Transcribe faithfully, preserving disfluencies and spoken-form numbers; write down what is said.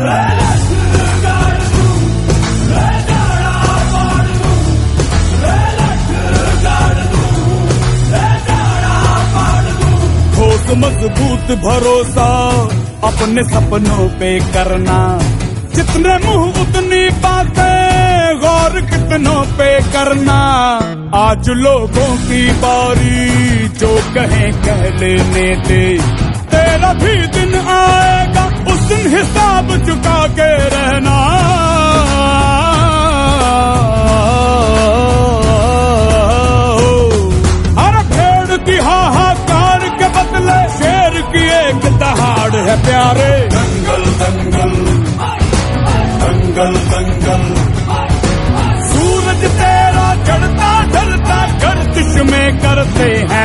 मजबूत भरोसा अपने सपनों पे करना, जितने मुंह उतनी बातें, गौर कितनों पे करना। आज लोगों की बारी, जो कहें कह लेने दे, तेरा भी दिन आएगा, उस दिन हिसाब चुका के रहना। हर भेड़ की हाहाकार के बदले शेर की एक दहाड़ है प्यारे। दंगल दंगल दंगल दंगल, सूरज तेरा चढ़ता ढलता गर्दिश में करते हैं।